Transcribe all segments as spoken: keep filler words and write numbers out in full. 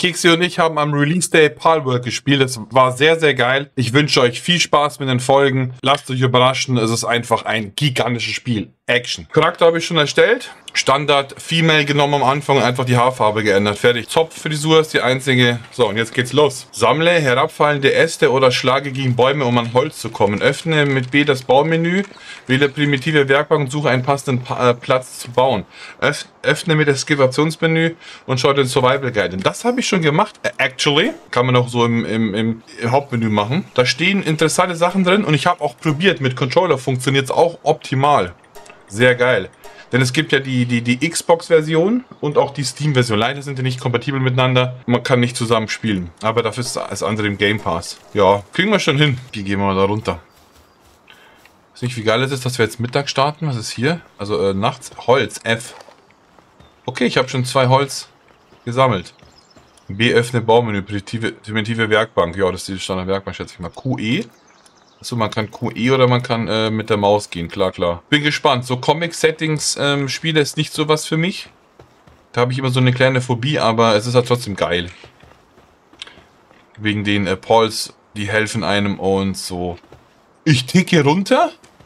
Keksi und ich haben am Release Day Palworld gespielt. Das war sehr, sehr geil. Ich wünsche euch viel Spaß mit den Folgen. Lasst euch überraschen. Es ist einfach ein gigantisches Spiel. Action. Charakter habe ich schon erstellt. Standard Female genommen am Anfang und einfach die Haarfarbe geändert. Fertig. Zopffrisur ist die einzige. So, und jetzt geht's los. Sammle herabfallende Äste oder schlage gegen Bäume, um an Holz zu kommen. Öffne mit B das Baumenü. Wähle primitive Werkbank und suche einen passenden pa äh, Platz zu bauen. Öff öffne mit das Skivationsmenü und schau den Survival Guide. Und das habe ich schon gemacht. Actually. Kann man auch so im, im, im Hauptmenü machen. Da stehen interessante Sachen drin und ich habe auch probiert. Mit Controller funktioniert es auch optimal. Sehr geil. Denn es gibt ja die, die, die Xbox-Version und auch die Steam-Version. Leider sind die nicht kompatibel miteinander. Man kann nicht zusammen spielen. Aber dafür ist das andere im Game Pass. Ja, kriegen wir schon hin. Die gehen wir mal da runter. Ich weiß nicht, wie geil es ist, dass wir jetzt Mittag starten. Was ist hier? Also äh, nachts. Holz. F. Okay, ich habe schon zwei Holz gesammelt. B. Öffne Baumenü. Primitive, primitive Werkbank. Ja, das ist die Standard-Werkbank, schätze ich mal. Q E. Achso, man kann Q E oder man kann äh, mit der Maus gehen, klar, klar. Bin gespannt. So Comic-Settings-Spiele ähm, ist nicht so was für mich. Da habe ich immer so eine kleine Phobie, aber es ist halt trotzdem geil. Wegen den äh, Pauls, die helfen einem und so. Ich ticke runter.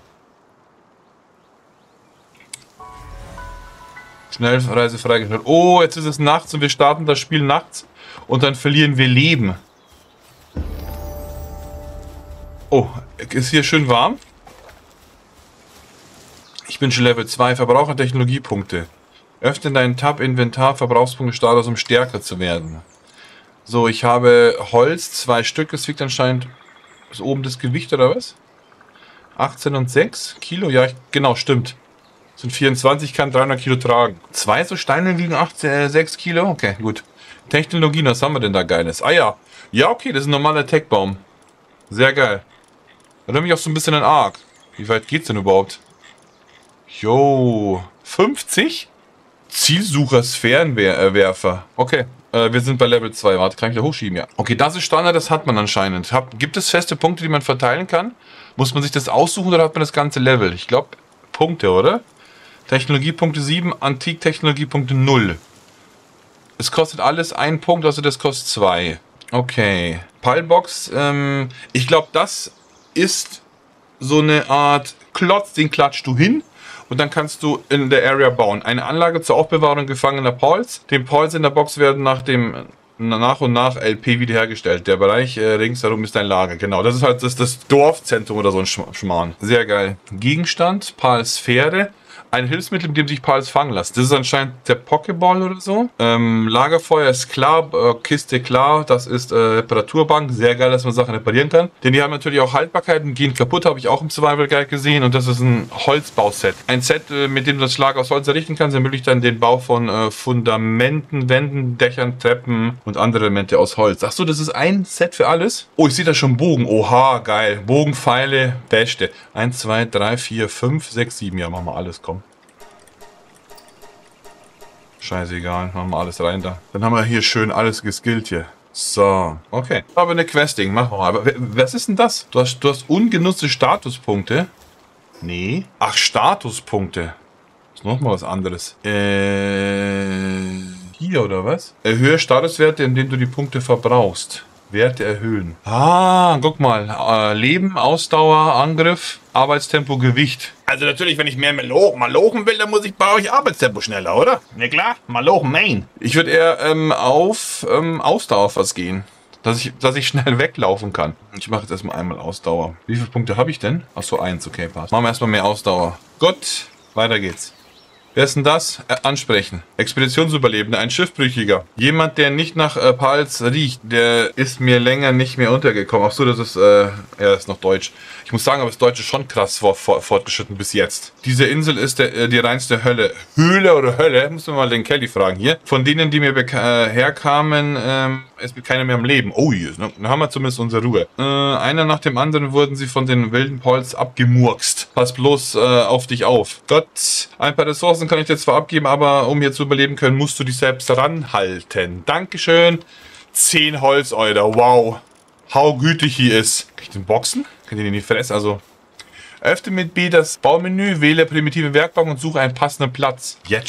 Schnellreise freigeschaltet. Oh, jetzt ist es nachts und wir starten das Spiel nachts und dann verlieren wir Leben. Oh, ist hier schön warm? Ich bin schon Level zwei. Verbraucher Technologiepunkte. Öffne deinen Tab Inventar Verbrauchspunkte Status, um stärker zu werden. So, ich habe Holz, zwei Stück. Es wiegt anscheinend... Ist oben das Gewicht oder was? achtzehn und sechs Kilo? Ja, ich, genau, stimmt. Das sind vierundzwanzig, kann dreihundert Kilo tragen. Zwei so Steine wiegen achtzehn, äh, sechs Kilo? Okay, gut. Technologie, was haben wir denn da Geiles? Ah ja. Ja, okay, das ist ein normaler Tech-Baum. Sehr geil. Erinnert mich auch so ein bisschen an Ark. Wie weit geht's denn überhaupt? Jo, fünfzig? Zielsucher Sphärenwerfer. Okay, äh, wir sind bei Level zwei. Warte, kann ich da hochschieben? Ja. Okay, das ist Standard, das hat man anscheinend. Hab, gibt es feste Punkte, die man verteilen kann? Muss man sich das aussuchen oder hat man das ganze Level? Ich glaube, Punkte, oder? Technologiepunkte sieben, Antiktechnologiepunkte null. Es kostet alles einen Punkt, also das kostet zwei. Okay. Pulbox, ähm, ich glaube, das ist so eine Art Klotz, den klatschst du hin und dann kannst du in der Area bauen. Eine Anlage zur Aufbewahrung gefangener Pauls. Den Pauls in der Box werden nach dem nach und nach L P wiederhergestellt. Der Bereich äh, ringsherum ist ein Lager. Genau, das ist halt das, das Dorfzentrum oder so ein Schmarrn. Sehr geil. Gegenstand, Palsphäre. Ein Hilfsmittel, mit dem sich Pals fangen lassen. Das ist anscheinend der Pokéball oder so. Ähm, Lagerfeuer ist klar, äh, Kiste klar, das ist äh, Reparaturbank. Sehr geil, dass man Sachen reparieren kann. Denn die haben natürlich auch Haltbarkeiten, gehen kaputt, habe ich auch im Survival Guide gesehen. Und das ist ein Holzbauset. Ein Set, äh, mit dem du das Schlag aus Holz errichten kannst, ermöglicht dann den Bau von äh, Fundamenten, Wänden, Dächern, Treppen und andere Elemente aus Holz. Achso, das ist ein Set für alles? Oh, ich sehe da schon Bogen. Oha, geil. Bogen, Pfeile, Beste. eins, zwei, drei, vier, fünf, sechs, sieben. Ja, machen wir alles, komm. Scheißegal, machen wir alles rein da. Dann haben wir hier schön alles geskillt hier. So, okay. Aber eine Questing, machen wir mal. Aber was ist denn das? Du hast, du hast ungenutzte Statuspunkte. Nee. Ach, Statuspunkte. Ist nochmal was anderes. Äh, hier oder was? Erhöhe Statuswerte, indem du die Punkte verbrauchst. Werte erhöhen. Ah, guck mal. Äh, Leben, Ausdauer, Angriff, Arbeitstempo, Gewicht. Also natürlich, wenn ich mehr Malochen, Malochen will, dann muss ich bei euch Arbeitstempo schneller, oder? Na klar, Malochen Main. Ich würde eher ähm, auf ähm, Ausdauer was gehen. Dass ich, dass ich schnell weglaufen kann. Ich mache jetzt erstmal einmal Ausdauer. Wie viele Punkte habe ich denn? Achso, eins, okay, passt. Machen wir erstmal mehr Ausdauer. Gut, weiter geht's. Wer ist denn das? Äh, ansprechen. Expeditionsüberlebender, ein Schiffbrüchiger. Jemand, der nicht nach äh, Pals riecht, der ist mir länger nicht mehr untergekommen. Ach so, das ist, äh, ja, das ist noch Deutsch. Ich muss sagen, aber das Deutsche ist schon krass vor, vor, fortgeschritten bis jetzt. Diese Insel ist der, äh, die reinste Hölle. Höhle oder Hölle? Muss man mal den Kelly fragen hier. Von denen, die mir äh, herkamen, ähm, ist keiner mehr am Leben. Oh, hier, ne? Dann haben wir zumindest unsere Ruhe. Äh, einer nach dem anderen wurden sie von den wilden Pauls abgemurkst. Pass bloß äh, auf dich auf. Gott, ein paar Ressourcen kann ich dir zwar abgeben, aber um hier zu überleben können, musst du dich selbst ranhalten. Dankeschön. zehn Holz, Alter. Wow. How gütig hier ist. Kann ich den boxen? Kann ich den nicht fressen? Also, öffne mit B das Baumenü, wähle primitive Werkbank und suche einen passenden Platz. Jetzt schon?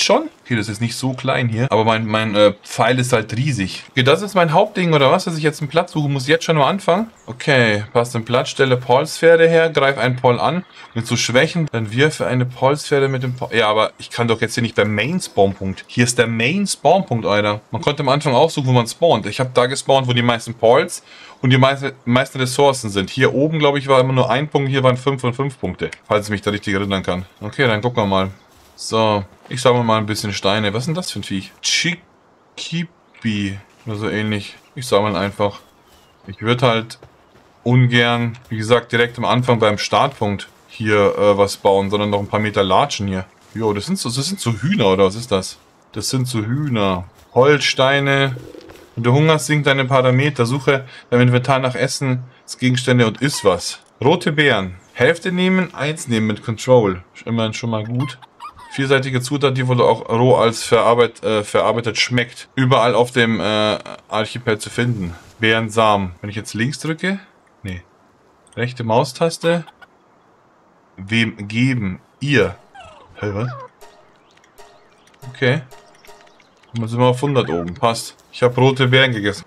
Okay, das ist nicht so klein hier, aber mein, mein äh, Pfeil ist halt riesig. Okay, das ist mein Hauptding, oder was? Dass ich jetzt einen Platz suche, muss ich jetzt schon mal anfangen? Okay, passt den Platz, stelle Paul-Sphäre her, greif einen Paul an. Mit so Schwächen, dann wirfe eine Paul-Sphäre mit dem Paul. Ja, aber ich kann doch jetzt hier nicht beim Main-Spawn-Punkt. Hier ist der Main-Spawn-Punkt, Alter. Man konnte am Anfang aussuchen, wo man spawnt. Ich habe da gespawnt, wo die meisten Pauls und die meiste, meisten Ressourcen sind. Hier oben, glaube ich, war immer nur ein Punkt, hier waren fünf von fünf Punkte. Falls ich mich da richtig erinnern kann. Okay, dann gucken wir mal. So, ich sammle mal ein bisschen Steine. Was ist denn das für ein Viech? Chikipi. Oder so ähnlich. Ich sammle einfach. Ich würde halt ungern, wie gesagt, direkt am Anfang beim Startpunkt hier äh, was bauen, sondern noch ein paar Meter latschen hier. Jo, das sind so, das sind so Hühner, oder was ist das? Das sind so Hühner. Holzsteine. Wenn du hungerst, sinkt deine Parameter. Suche dein Inventar nach Essen, Gegenstände und iss was. Rote Beeren. Hälfte nehmen, eins nehmen mit Control. Immerhin schon mal gut. Vielseitige Zutat, die wohl auch roh als verarbeit, äh, verarbeitet schmeckt. Überall auf dem äh, Archipel zu finden. Beerensamen. Wenn ich jetzt links drücke. Nee. Rechte Maustaste. Wem geben? Ihr. Hä, was? Okay. Dann sind wir auf hundert oben. Passt. Ich habe rote Beeren gegessen.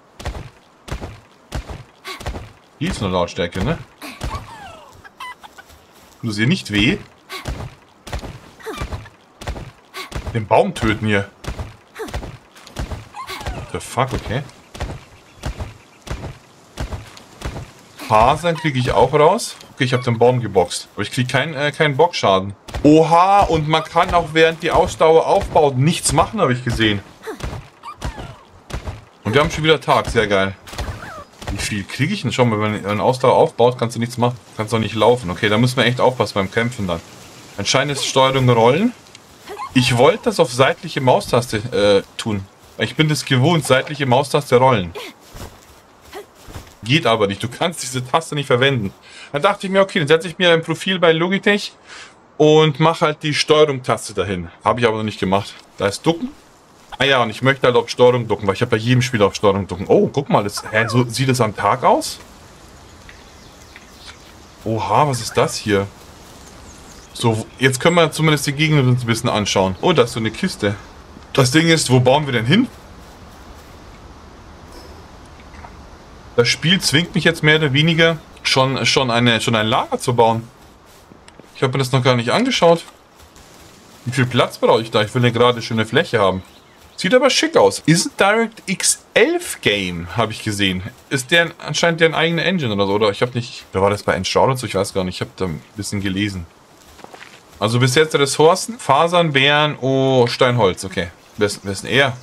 Hier ist eine Lautstärke, ne? Du siehst nicht weh. Den Baum töten hier. The fuck, okay. Fasern kriege ich auch raus. Okay, ich habe den Baum geboxt. Aber ich kriege keinen äh, keinen Bockschaden. Oha, und man kann auch während die Ausdauer aufbaut nichts machen, habe ich gesehen. Und wir haben schon wieder Tag, sehr geil. Wie viel kriege ich denn schon mal, wenn man Ausdauer aufbaut, kannst du nichts machen. Kannst auch nicht laufen. Okay, da müssen wir echt aufpassen beim Kämpfen dann. Anscheinend ist Steuerung Rollen. Ich wollte das auf seitliche Maustaste äh, tun. Ich bin das gewohnt, seitliche Maustaste rollen. Geht aber nicht, du kannst diese Taste nicht verwenden. Dann dachte ich mir, okay, dann setze ich mir ein Profil bei Logitech und mache halt die Steuerung-Taste dahin. Habe ich aber noch nicht gemacht. Da ist Ducken. Ah ja, und ich möchte halt auf Steuerung ducken, weil ich habe bei jedem Spiel auf Steuerung ducken. Oh, guck mal, das, hä, so sieht es am Tag aus? Oha, was ist das hier? So, jetzt können wir zumindest die Gegner uns ein bisschen anschauen. Oh, da ist so eine Kiste. Das Ding ist, wo bauen wir denn hin? Das Spiel zwingt mich jetzt mehr oder weniger, schon, schon, eine, schon ein Lager zu bauen. Ich habe mir das noch gar nicht angeschaut. Wie viel Platz brauche ich da? Ich will eine gerade schöne Fläche haben. Sieht aber schick aus. Ist ein DirectX elf Game, habe ich gesehen. Ist der anscheinend deren eigene Engine oder so, oder? Ich habe nicht... Da war das bei Enshrouded so, ich weiß gar nicht. Ich habe da ein bisschen gelesen. Also bis jetzt Ressourcen, Fasern, Beeren, oh, Steinholz. Okay. Wer ist, wer ist denn er?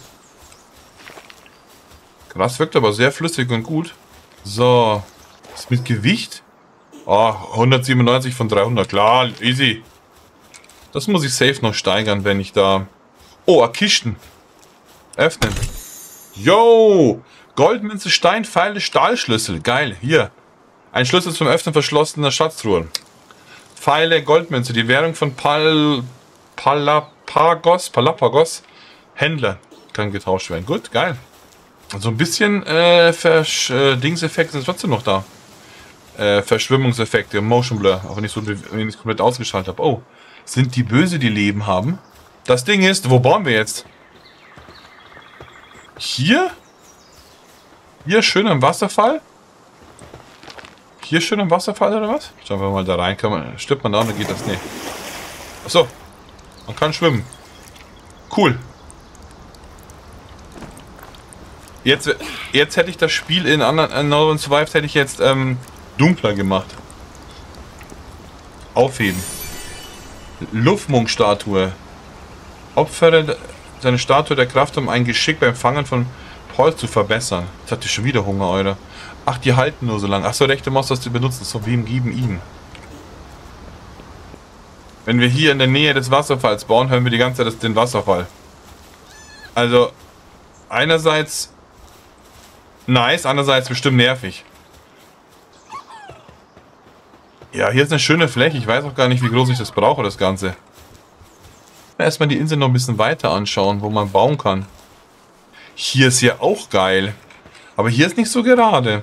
Krass, wirkt aber sehr flüssig und gut. So. Was mit Gewicht? Oh, hundertsiebenundneunzig von dreihundert. Klar, easy. Das muss ich safe noch steigern, wenn ich da... Oh, Kisten. Öffnen. Yo! Goldmünze, Stein, Pfeile, Stahlschlüssel. Geil. Hier. Ein Schlüssel zum Öffnen verschlossener Schatztruhen. Pfeile, Goldmünze. Die Währung von Pal... Palapagos. Palapagos. Händler. Kann getauscht werden. Gut, geil. So ein bisschen äh, Versch äh, Dingseffekte sind trotzdem noch da. Äh, Verschwimmungseffekte, Motion Blur. Auch wenn ich so wenn ich komplett ausgeschaltet habe. Oh. Sind die böse, die Leben haben? Das Ding ist, wo bauen wir jetzt? Hier? Hier schön am Wasserfall? Hier schön am Wasserfall oder was? Schauen wir mal da rein. Kann man, stirbt man da und dann geht das nicht. Achso. Man kann schwimmen. Cool. Jetzt, jetzt hätte ich das Spiel in Northern Survived hätte ich jetzt ähm, dunkler gemacht. Aufheben. Luftmunk-Statue. Opfere seine Statue der Kraft, um ein Geschick beim Fangen von Paul zu verbessern. Jetzt hat die schon wieder Hunger, Alter. Ach, die halten nur so lange. Ach so, rechte Maus, dass die benutzen. So, wem geben ihm? Wenn wir hier in der Nähe des Wasserfalls bauen, hören wir die ganze Zeit den Wasserfall. Also, einerseits nice, andererseits bestimmt nervig. Ja, hier ist eine schöne Fläche. Ich weiß auch gar nicht, wie groß ich das brauche, das Ganze. Erstmal die Insel noch ein bisschen weiter anschauen, wo man bauen kann. Hier ist ja auch geil. Aber hier ist nicht so gerade.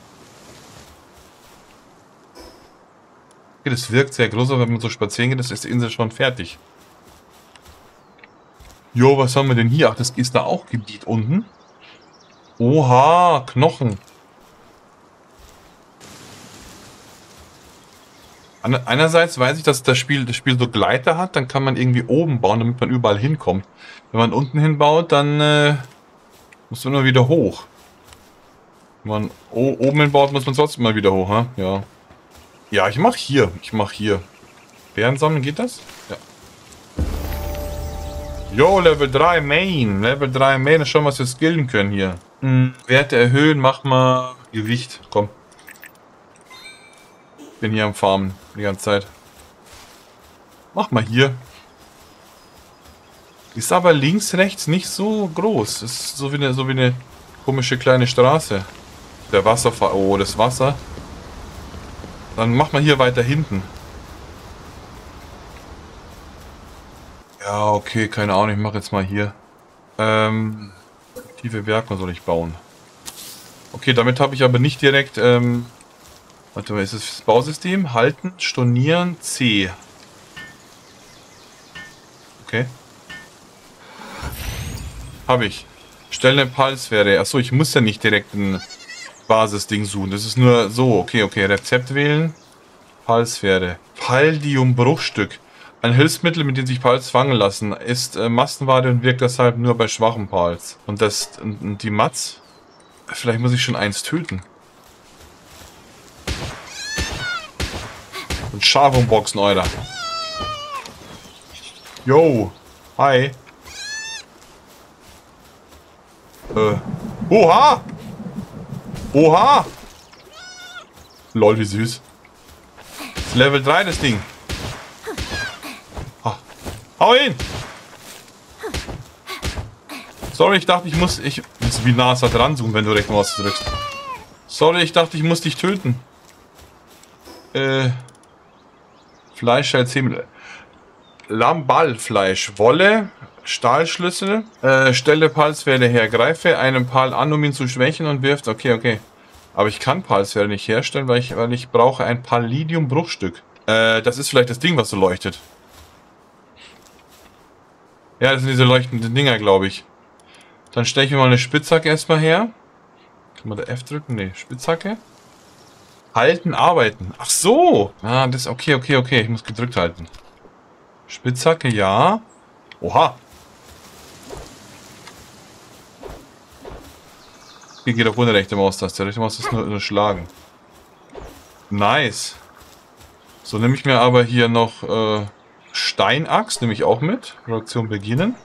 Okay, das wirkt sehr groß, aber wenn man so spazieren geht, ist die Insel schon fertig. Jo, was haben wir denn hier? Ach, das ist da auch Gebiet unten. Oha, Knochen. Einerseits weiß ich, dass das Spiel, das Spiel so Gleiter hat, dann kann man irgendwie oben bauen, damit man überall hinkommt. Wenn man unten hinbaut, dann äh, muss man immer wieder hoch. Wenn man oben hinbaut, muss man trotzdem mal wieder hoch, ha? Ja. Ja, ich mach hier. Ich mach hier. Beeren sammeln, geht das? Ja. Jo, Level drei Main. Level drei Main, schon was wir skillen können hier. Hm, Werte erhöhen, mach mal Gewicht. Komm. Bin hier am Farmen die ganze Zeit. Mach mal hier. Ist aber links, rechts nicht so groß. Ist so wie eine, so wie eine komische kleine Straße. Der Wasserfall. Oh, das Wasser. Dann mach mal hier weiter hinten. Ja, okay, keine Ahnung. Ich mache jetzt mal hier. Ähm, aktive Werke soll ich bauen. Okay, damit habe ich aber nicht direkt... Ähm, warte mal, ist es das Bausystem? Halten, stornieren, C. Okay. Habe ich. Stelle eine Pulswerte. Achso, ich muss ja nicht direkt ein Basisding suchen. Das ist nur so. Okay, okay. Rezept wählen. Pulswerte. Paldium-Bruchstück. Ein Hilfsmittel, mit dem sich Pals fangen lassen. Ist äh, Massenware und wirkt deshalb nur bei schwachen Pals. Und das und, und die Mats. Vielleicht muss ich schon eins töten. Und Scharfumboxen, Alter. Yo. Hi. Äh. Oha! Oha! Lol, wie süß. Das ist Level drei, das Ding. Ha. Hau hin! Sorry, ich dachte, ich muss... Ich... Wie nah ist er dran zoomen, wenn du rechts Maus drückst. Sorry, ich dachte, ich muss dich töten. Äh... Fleisch als Himmel. Lammballfleisch. Wolle... Stahlschlüssel, äh, stelle Pulswerte her, greife einen Pal an, um ihn zu schwächen und wirft, okay, okay. Aber ich kann Pulswerte nicht herstellen, weil ich, weil ich brauche ein Palladium-Bruchstück. Äh, das ist vielleicht das Ding, was so leuchtet. Ja, das sind diese leuchtenden Dinger, glaube ich. Dann stelle ich mir mal eine Spitzhacke erstmal her. Kann man da F drücken? Ne, Spitzhacke. Halten, arbeiten. Ach so! Ah, das, okay, okay, okay, ich muss gedrückt halten. Spitzhacke, ja. Oha! Hier geht auch ohne rechte Maustaste. Rechte Maustaste nur, nur schlagen. Nice. So, nehme ich mir aber hier noch äh, Steinaxt, nehme ich auch mit. Reaktion beginnen.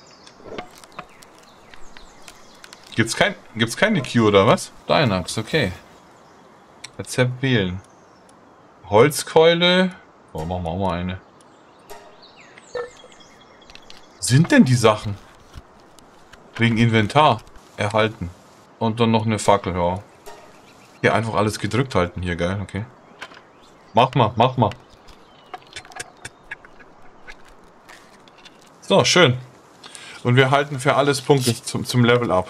Gibt's kein, gibt's keine Q oder was? Steinaxt, okay. Rezept wählen. Holzkeule. Oh, machen wir auch mal eine. Sind denn die Sachen? Wegen Inventar erhalten. Und dann noch eine Fackel, ja. Hier einfach alles gedrückt halten hier, geil, okay. Mach mal, mach mal. So, schön. Und wir halten für alles Punkte zum, zum Level up.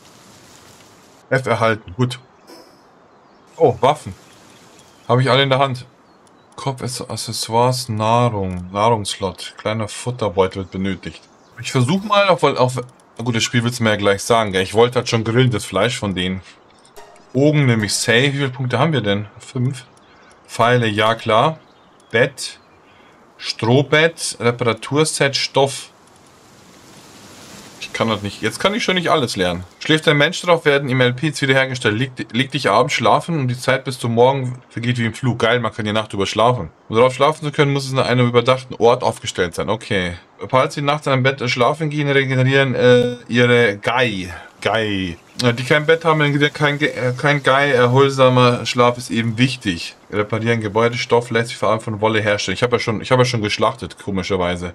F erhalten, gut. Oh, Waffen. Habe ich alle in der Hand. Kopf, Accessoires, Nahrung, Nahrungsslot. Kleiner Futterbeutel wird benötigt. Ich versuche mal, auf, auf gut, das Spiel wird es mir ja gleich sagen, gell? Ich wollte halt schon grilltes Fleisch von denen. Bogen nämlich safe. Wie viele Punkte haben wir denn? Fünf. Pfeile, ja klar. Bett. Strohbett. Reparaturset. Stoff. Ich kann das nicht. Jetzt kann ich schon nicht alles lernen. Schläft ein Mensch drauf, werden im L P wiederhergestellt. Leg, leg dich abends schlafen und die Zeit bis zum Morgen vergeht wie im Flug. Geil, man kann die Nacht über schlafen. Um darauf schlafen zu können, muss es an einem überdachten Ort aufgestellt sein. Okay. Falls sie nachts in einem Bett schlafen gehen, regenerieren äh, ihre Gai. Gai. Die kein Bett haben, kein, kein Gai. Erholsamer Schlaf ist eben wichtig. Reparieren Gebäude. Stoff lässt sich vor allem von Wolle herstellen. Ich habe ja schon, ich habe ja schon geschlachtet, komischerweise.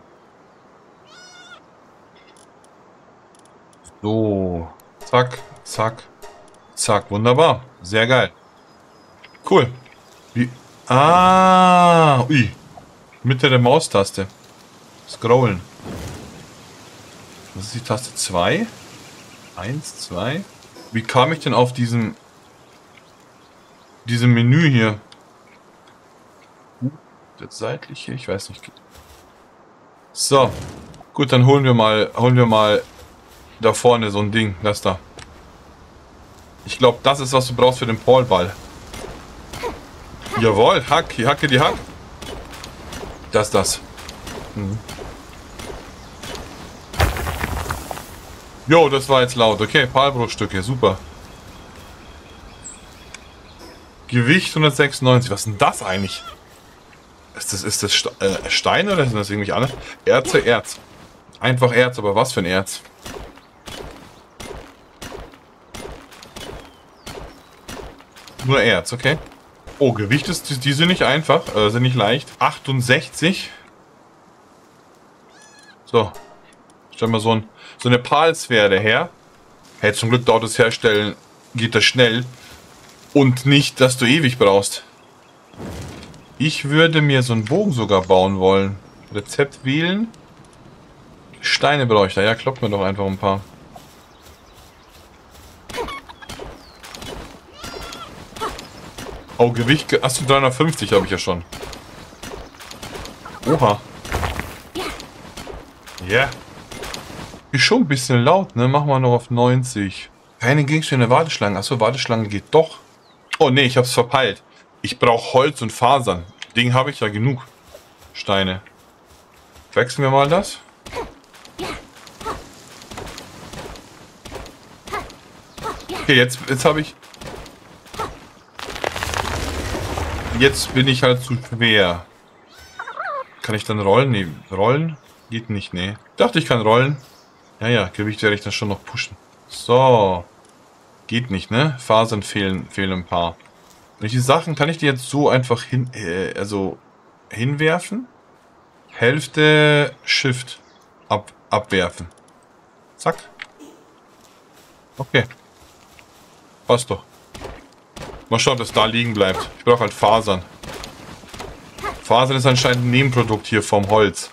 So, zack, zack, zack, wunderbar, sehr geil. Cool. Wie? Ah, ui. Mitte der Maustaste. Scrollen. Das ist die Taste zwei. eins, zwei. Wie kam ich denn auf diesen diesem Menü hier? Das seitliche, ich weiß nicht. So, Gut, dann holen wir mal, holen wir mal da vorne so ein Ding. Das da. Ich glaube, das ist, was du brauchst für den Paulball. Jawohl, Hack, Hacke die Hack. Das, das. Mhm. Jo, das war jetzt laut. Okay, Palbruchstücke, super. Gewicht hundertsechsundneunzig. Was ist denn das eigentlich? Ist das, ist das Ste äh, Stein oder sind das irgendwie alle? Erze, Erz. Einfach Erz, aber was für ein Erz? Nur Erz, okay. Oh, Gewicht ist, die sind nicht einfach, äh, sind nicht leicht. achtundsechzig. So. Stell mal so, ein, so eine Palsphäre her. Hey, zum Glück dauert das Herstellen, geht das schnell. Und nicht, dass du ewig brauchst. Ich würde mir so einen Bogen sogar bauen wollen. Rezept wählen. Steine bräuchte. Ja, kloppt mir doch einfach ein paar. Oh, Gewicht. Achso, dreihundertfünfzig habe ich ja schon. Oha. Ja. Yeah. Ist schon ein bisschen laut, ne? Machen wir noch auf neunzig. Keine Gegenstände, Warteschlangen. Achso, Warteschlange geht doch. Oh ne, ich hab's verpeilt. Ich brauche Holz und Fasern. Ding habe ich ja genug. Steine. Wechseln wir mal das. Okay, jetzt, jetzt habe ich... Jetzt bin ich halt zu schwer. Kann ich dann rollen? Nee, rollen? Geht nicht, nee. Dachte, ich kann rollen. Ja, ja, Gewicht werde ich dann schon noch pushen. So. Geht nicht, ne? Fasern fehlen, fehlen ein paar. Welche Sachen kann ich die jetzt so einfach hin, äh, also hinwerfen? Hälfte Shift ab, abwerfen. Zack. Okay. Passt doch. Mal schauen, ob das da liegen bleibt. Ich brauche halt Fasern. Fasern ist anscheinend ein Nebenprodukt hier vom Holz.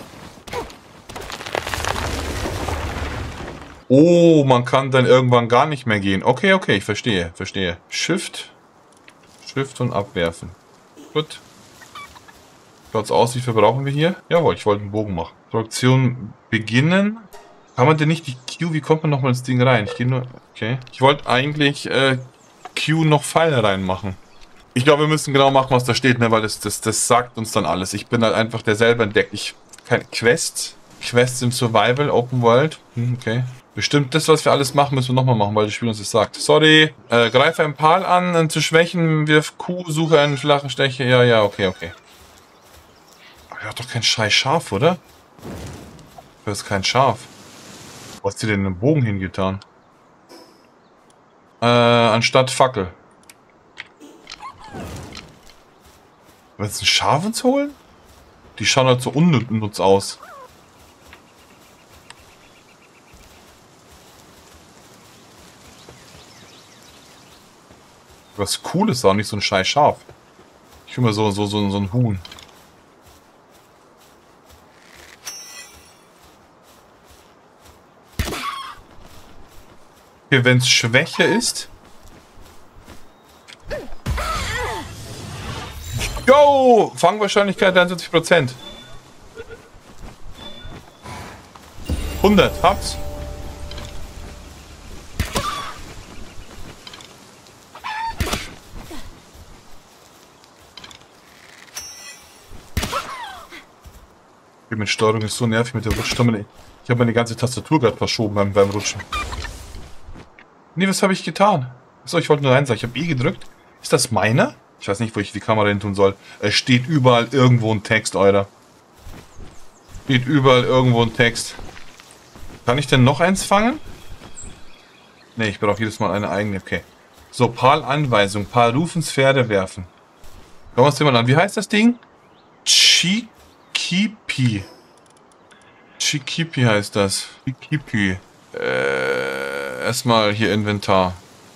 Oh, man kann dann irgendwann gar nicht mehr gehen. Okay, okay, ich verstehe, verstehe. Shift. Shift und abwerfen. Gut. Schaut's aus, wie viel brauchen wir hier? Jawohl, ich wollte einen Bogen machen. Produktion beginnen. Kann man denn nicht die Q, wie kommt man nochmal ins Ding rein? Ich gehe nur, okay. Ich wollte eigentlich äh, Q noch Pfeile reinmachen. Ich glaube, wir müssen genau machen, was da steht, ne? Weil das, das, das sagt uns dann alles. Ich bin halt einfach der selber entdeckt. Ich, keine Quest. Quests im Survival, Open World. Hm, okay. Bestimmt das, was wir alles machen, müssen wir nochmal machen, weil das Spiel uns das sagt. Sorry. Äh, greife einen Pal an, um zu schwächen, wirf Q, suche einen flachen Stecher. Ja, ja, okay, okay. Aber er hat doch kein scheiß Schaf, oder? Das ist kein Schaf. Wo hast du denn einen Bogen hingetan? Äh, anstatt Fackel. Willst du ein Schaf uns holen? Die schauen halt so unnutz aus. Was Cooles war, nicht so ein scheiß Schaf. Ich will mal so, so, so, so ein Huhn. Okay, wenn es Schwäche ist. Yo! Fangwahrscheinlichkeit dreiundsiebzig Prozent. hundert, hab's. Mit Steuerung ist so nervig mit der Rutschtaste. Ich habe meine ganze Tastatur gerade verschoben beim, beim Rutschen. Nee, was habe ich getan? Achso, ich wollte nur rein sagen. Ich habe E gedrückt. Ist das meiner? Ich weiß nicht, wo ich die Kamera hin tun soll. Es steht überall irgendwo ein Text, Alter. Steht überall irgendwo ein Text. Kann ich denn noch eins fangen? Nee, ich brauche jedes Mal eine eigene. Okay. So, Pal-Anweisung. Pal rufens Pferde werfen. Schauen wir uns den mal an. Wie heißt das Ding? Chi. Chikipi. Chikipi heißt das. Chikipi. Äh, erstmal hier Inventar.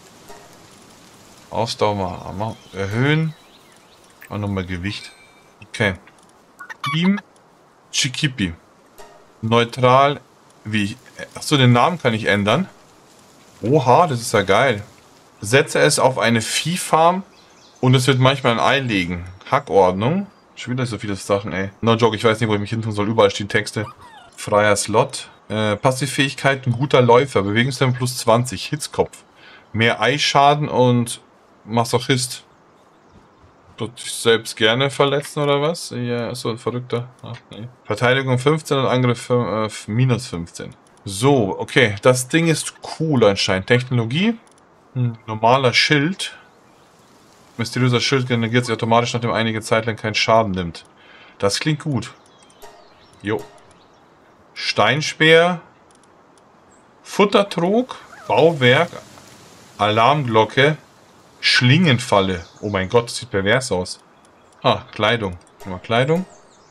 Ausdauer mal erhöhen. Und nochmal Gewicht. Okay. Team Chikipi. Neutral. Wie? Achso, den Namen kann ich ändern. Oha, das ist ja geil. Setze es auf eine Viehfarm und es wird manchmal ein Ei legen. Hackordnung. Schon wieder so viele Sachen, ey. No joke, ich weiß nicht, wo ich mich hin tun soll. Überall stehen Texte. Freier Slot. Äh, Passivfähigkeit, ein guter Läufer. Bewegungstempo plus zwanzig. Hitzkopf. Mehr Eischaden und Masochist. Tut sich selbst gerne verletzen oder was? Ja, so ein Verrückter. Ach, nee. Verteidigung fünfzehn und Angriff äh, minus fünfzehn. So, okay. Das Ding ist cool anscheinend. Technologie. Hm, normaler Schild. Mysteriöser Schild generiert sich automatisch, nachdem einige Zeit lang keinen Schaden nimmt. Das klingt gut. Jo. Steinspeer. Futtertrog. Bauwerk. Alarmglocke. Schlingenfalle. Oh mein Gott, das sieht pervers aus. Ah, Kleidung. Mal Kleidung.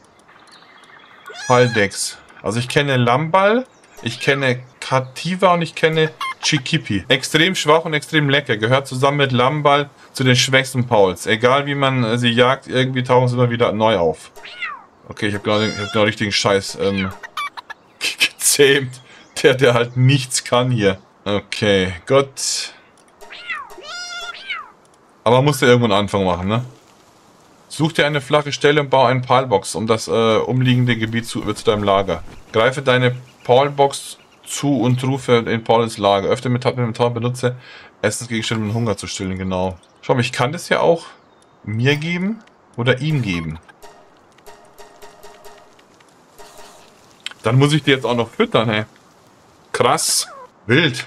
Falldecks. Also ich kenne Lamball, ich kenne Kativa und ich kenne Chikipi. Extrem schwach und extrem lecker. Gehört zusammen mit Lamball zu den schwächsten Pauls. Egal wie man sie jagt, irgendwie tauchen sie immer wieder neu auf. Okay, ich habe genau den, hab genau den richtigen Scheiß ähm, gezähmt. Der, der halt nichts kann hier. Okay, gut. Aber man muss ja irgendwo einen Anfang machen, ne? Such dir eine flache Stelle und baue einen Palbox um das äh, umliegende Gebiet zu, zu deinem Lager. Greife deine Palbox zu und rufe den Paul ins Lager. Öffne mit dem Tor, benutze Essensgegenstände, um Hunger zu stillen, genau. Schau mal, ich kann das ja auch mir geben oder ihm geben. Dann muss ich die jetzt auch noch füttern, hey. Krass. Wild.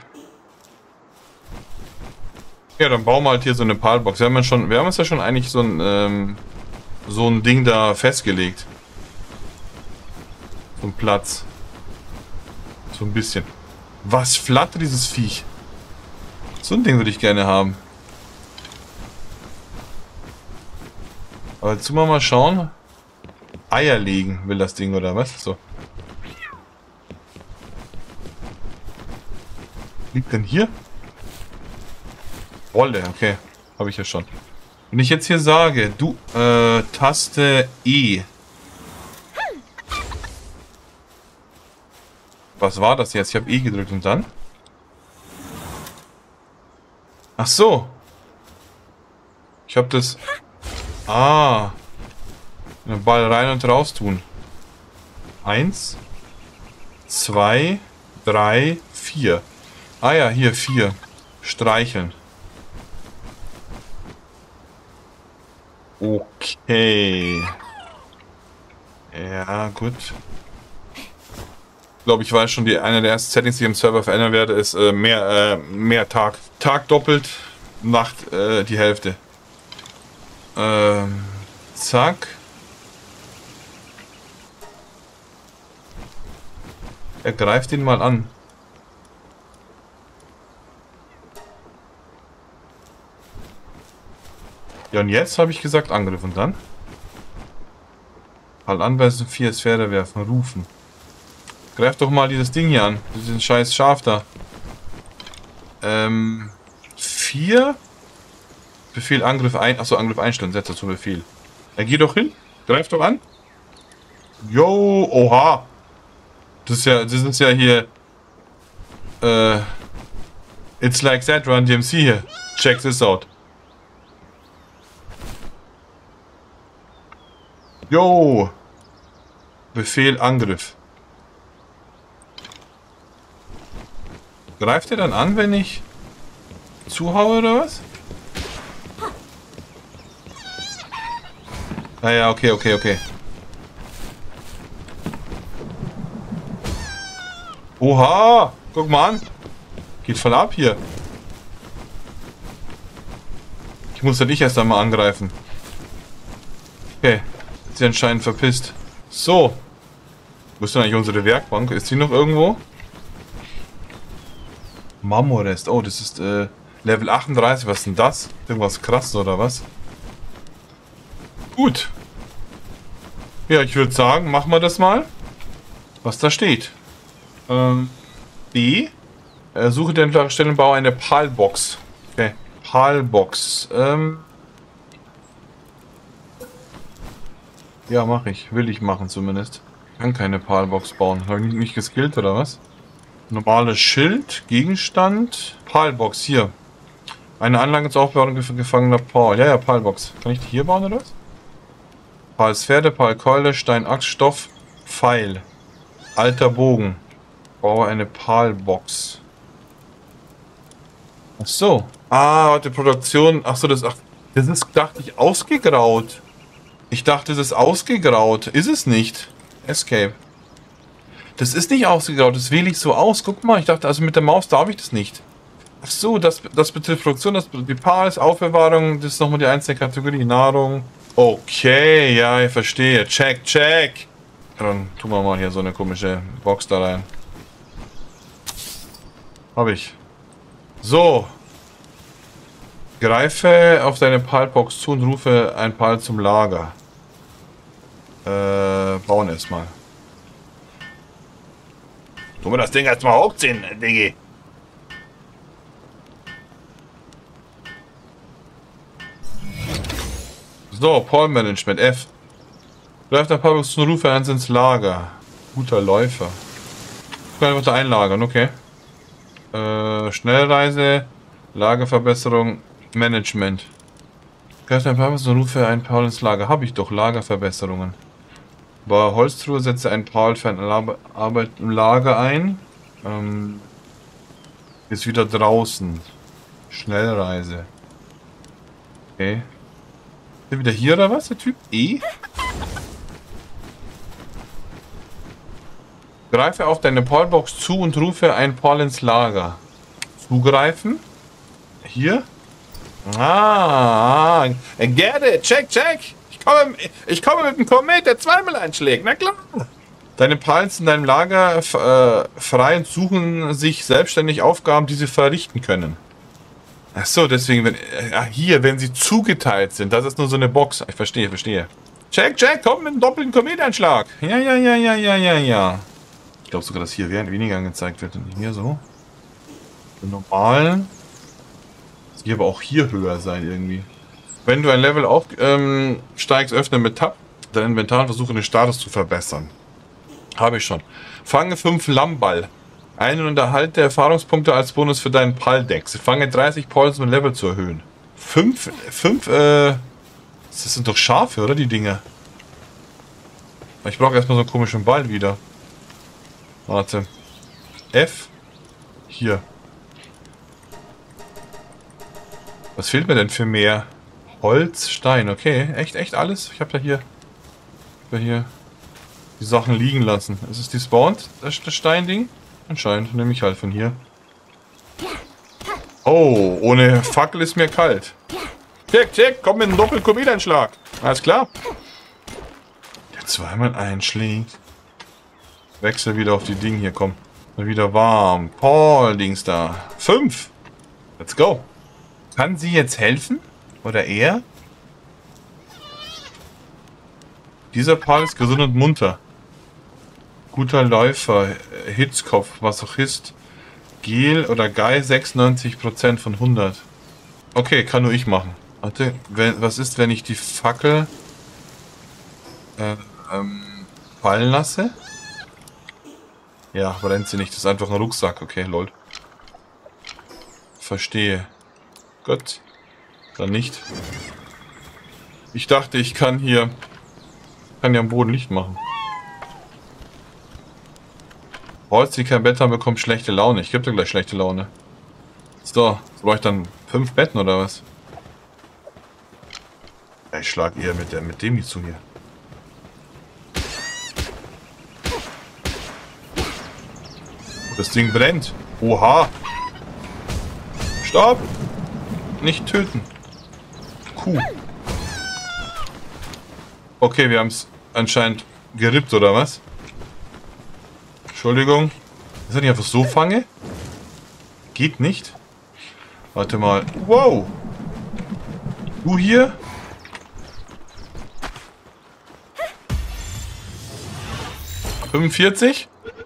Ja, dann bauen wir halt hier so eine Palbox. Wir haben, ja schon, wir haben uns ja schon eigentlich so ein, ähm, so ein Ding da festgelegt. So ein Platz. So ein bisschen. Was flattert dieses Viech? So ein Ding würde ich gerne haben. Aber jetzt mal mal schauen. Eier legen will das Ding oder was? So. Liegt denn hier? Wolle, okay. Habe ich ja schon. Wenn ich jetzt hier sage, du, äh, Taste E. Was war das jetzt? Ich habe E gedrückt und dann? Ach so. Ich habe das... Ah. Den Ball rein und raus tun. Eins. Zwei. Drei. Vier. Ah ja, hier vier. Streicheln. Okay. Ja, gut. Ich glaube, ich weiß schon, die eine der ersten Settings, die ich im Server verändern werde, ist äh, mehr, äh, mehr Tag. Tag doppelt, Nacht äh, die Hälfte. Ähm, zack. Er greift ihn mal an. Ja, und jetzt habe ich gesagt Angriff und dann? Halt anweisen, vier Sphäre werfen, rufen. Greif doch mal dieses Ding hier an. Diesen scheiß Schaf da. Ähm. Vier. Befehl Angriff ein. Achso, Angriff einstellen. Setze zu Befehl. Er geht doch hin. Greif doch an. Yo, oha. Das ist ja, das ist ja hier. Äh. It's like that, Run D M C hier. Check this out. Yo. Befehl Angriff. Greift er dann an, wenn ich zuhaue oder was? Ah ja, okay, okay, okay. Oha! Guck mal an. Geht voll ab hier. Ich muss ja dich erst einmal angreifen. Okay. Ist sie anscheinend verpisst. So. Wo ist denn eigentlich unsere Werkbank? Ist sie noch irgendwo? Marmorrest. Oh, das ist äh, Level achtunddreißig. Was ist denn das? Irgendwas krasses oder was? Gut. Ja, ich würde sagen, machen wir das mal. Was da steht. Ähm, B. Äh, suche den flachen Stelle und baue eine Palbox. Okay. Palbox. Ähm. Ja, mache ich. Will ich machen zumindest. Ich kann keine Palbox bauen. Habe ich nicht geskillt oder was? Normales Schild, Gegenstand, Palbox, hier. Eine Anlage zur Aufbewahrung gefangener Paul. Ja, ja, Palbox. Kann ich die hier bauen oder was? Palsphäre, Palkeule, Stein, Axt, Stoff, Pfeil. Alter Bogen. Baue eine Palbox. Ach so. Ah, warte, Produktion. Ach so, das, ach, das ist, dachte ich, ausgegraut. Ich dachte, das ist ausgegraut. Ist es nicht. Escape. Das ist nicht ausgegraut. Das wähle ich so aus. Guck mal, ich dachte, also mit der Maus darf ich das nicht. Ach so, das, das betrifft Produktion, das die Pals, Aufbewahrung. Das ist nochmal die einzelne Kategorie. Nahrung. Okay, ja, ich verstehe. Check, check. Dann tun wir mal hier so eine komische Box da rein. Habe ich. So. Greife auf deine Palbox zu und rufe ein Pal zum Lager. Äh, bauen erstmal. Tun wir das Ding erstmal hochziehen, Diggi. So, Pal-Management, F. Greift ein Palbox zu und rufe eins ins Lager. Guter Läufer. Ich kann einfach da einlagern, okay. Äh, Schnellreise, Lagerverbesserung, Management. Greift ein Palbox und rufe ein Pal ins Lager. Habe ich doch, Lagerverbesserungen. Bei Holztruhe setze ein Pal für eine Arbeit im Lager ein. Ähm, ist wieder draußen. Schnellreise. Okay. Ist der wieder hier oder was, der Typ? E? Greife auf deine Palbox zu und rufe ein Pal ins Lager. Zugreifen. Hier. Ah, get it. Check, check. Ich komme, ich komme mit dem Komet, der zweimal einschlägt. Na klar. Deine Pals in deinem Lager äh, frei und suchen sich selbstständig Aufgaben, die sie verrichten können. Ach so, deswegen, wenn, äh, hier, wenn sie zugeteilt sind, das ist nur so eine Box. Ich verstehe, verstehe. Check, check, komm mit einem doppelten Kometeinschlag. Ja, ja, ja, ja, ja, ja, ja. Ich glaube sogar, dass hier weniger angezeigt wird. Und hier so. Den normalen. Das hier aber auch hier höher sein irgendwie. Wenn du ein Level aufsteigst, ähm, öffne mit Tab dein Inventar und versuche den Status zu verbessern. Habe ich schon. Fange fünf Lammball. Ein und erhalte Erfahrungspunkte als Bonus für deinen Pal-Dex. Fange dreißig Pals, um ein Level zu erhöhen. Fünf, fünf, äh... Das sind doch Schafe, oder, die Dinge? Ich brauche erstmal so einen komischen Ball wieder. Warte. F. Hier. Was fehlt mir denn für mehr? Holz, Stein, okay. Echt, echt alles? Ich habe da hier... da hier... die Sachen liegen lassen. Ist es die Spawned, das, das Steinding? Anscheinend, nehme ich halt von hier. Oh, ohne Fackel ist mir kalt. Check, check, komm mit einem Doppel-Komet-Einschlag. Alles klar. Der zweimal einschlägt. Wechsel wieder auf die Dinge hier, komm. Mal wieder warm. Paul, Dings da. Fünf. Let's go. Kann sie jetzt helfen? Oder er? Dieser Paul ist gesund und munter. Guter Läufer. Hitzkopf, was auch ist. Gel oder Guy sechsundneunzig Prozent von hundert. Okay, kann nur ich machen. Warte, wenn, was ist, wenn ich die Fackel äh, ähm, fallen lasse? Ja, brennt sie nicht. Das ist einfach ein Rucksack. Okay, lol. Verstehe. Gut. Dann nicht. Ich dachte, ich kann hier... kann ja am Boden Licht machen. Holz, die kein Bett haben, bekommt schlechte Laune. Ich gebe dir gleich schlechte Laune. So, brauche ich dann fünf Betten oder was? Ja, ich schlage eher mit, der, mit dem hier zu hier. Das Ding brennt. Oha. Stopp. Nicht töten. Kuh. Okay, wir haben es anscheinend gerippt, oder was? Entschuldigung. Ist das nicht einfach so fange? Geht nicht. Warte mal. Wow. Du hier? fünfundvierzig?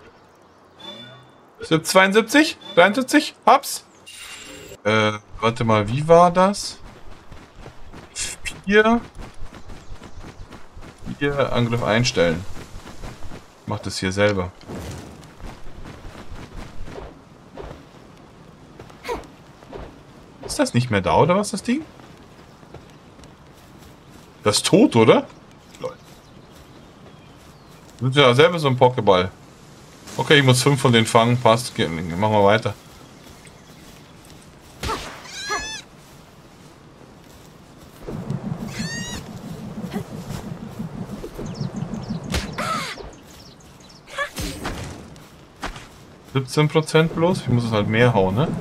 zweiundsiebzig? dreiundsiebzig? Hab's. Äh, warte mal, wie war das? Vier. Vier Angriff einstellen. Ich mach das hier selber. Ist das nicht mehr da, oder was, das Ding? Das ist tot, oder? Lol. Sind ja selber so ein Pokéball. Okay, ich muss fünf von denen fangen. Passt. Ge machen wir weiter. siebzehn Prozent bloß. Ich muss es halt mehr hauen, ne?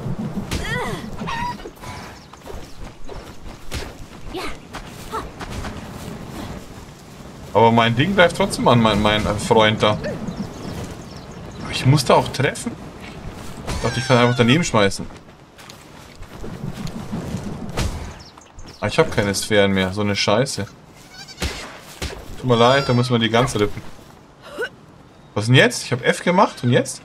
Aber mein Ding greift trotzdem an, mein, mein Freund da. Aber ich muss da auch treffen. Ich dachte, ich kann einfach daneben schmeißen. Ah, ich habe keine Sphären mehr. So eine Scheiße. Tut mir leid, da müssen wir die ganze rippen. Was denn jetzt? Ich habe F gemacht und jetzt?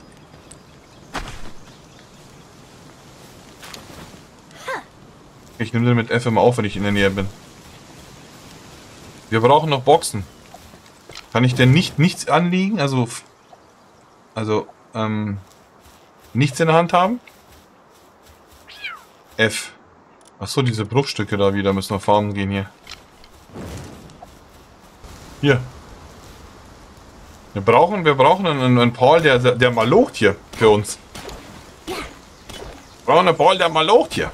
Ich nehme den mit F immer auf, wenn ich in der Nähe bin. Wir brauchen noch Boxen. Kann ich denn nicht nichts anlegen? Also, also, ähm, nichts in der Hand haben? F. Achso, diese Bruchstücke da wieder müssen wir farmen gehen hier. Hier. Wir brauchen, wir brauchen einen, einen Paul, der, der mal locht hier für uns. Wir brauchen einen Paul, der mal locht hier.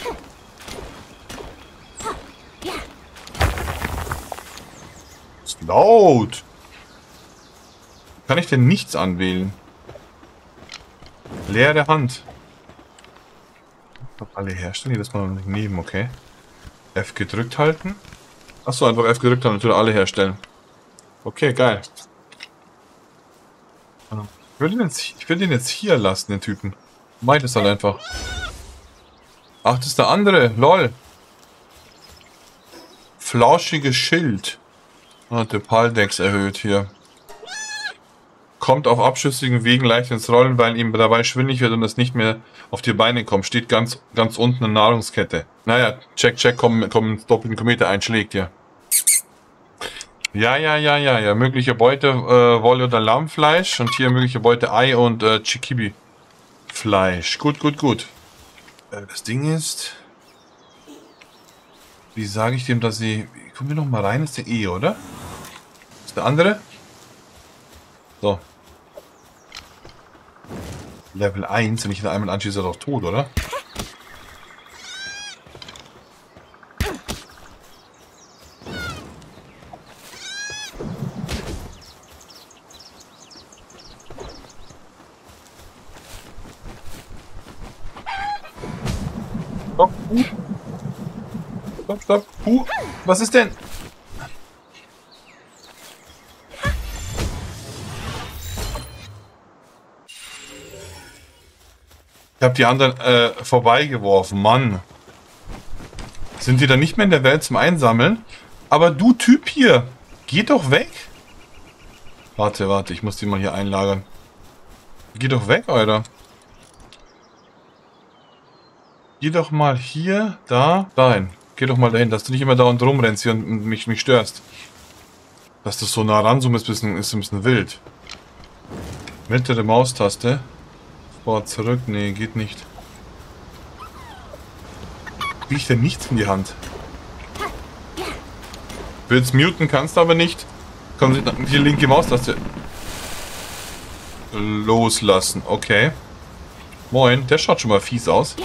Ist laut. Kann ich denn nichts anwählen? Leere Hand. Alle herstellen, jedes Mal neben, okay. F gedrückt halten. Achso, einfach F gedrückt halten, natürlich alle herstellen. Okay, geil. Ich will den jetzt, ich will den jetzt hier lassen, den Typen. Meint es halt einfach. Ach, das ist der andere. Lol. Flauschiges Schild. Ah, der Paldex erhöht hier. Kommt auf abschüssigen Wegen leicht ins Rollen, weil ihm dabei schwindig wird und es nicht mehr auf die Beine kommt. Steht ganz, ganz unten in der Nahrungskette. Naja, check, check, kommen, kommen doppelten Kometer einschlägt hier. Ja, ja, ja, ja, ja. Mögliche Beute, äh, Wolle oder Lammfleisch. Und hier mögliche Beute Ei und äh, Chikibi-Fleisch. Gut, gut, gut. Äh, das Ding ist... Wie sage ich dem, dass sie... Kommen wir noch mal rein? Ist der E, oder? Ist der andere? So. Level eins. Wenn ich ihn einmal anschieße, ist er doch tot, oder? Stopp. Stopp, stopp. Huh. Was ist denn? Ich habe die anderen äh, vorbeigeworfen. Mann. Sind die dann nicht mehr in der Welt zum Einsammeln? Aber du Typ hier, geh doch weg. Warte, warte, ich muss die mal hier einlagern. Geh doch weg, Alter. Geh doch mal hier, da, dahin. Geh doch mal dahin, dass du nicht immer da und rumrennst hier und mich, mich störst. Dass du so nah ranzoomst, ist ein, ist ein bisschen wild. Mittlere Maustaste. Boah, zurück. Nee, geht nicht. Krieg ich denn nichts in die Hand? Willst muten, kannst aber nicht. Komm, die linke Maustaste loslassen. Okay. Moin, der schaut schon mal fies aus.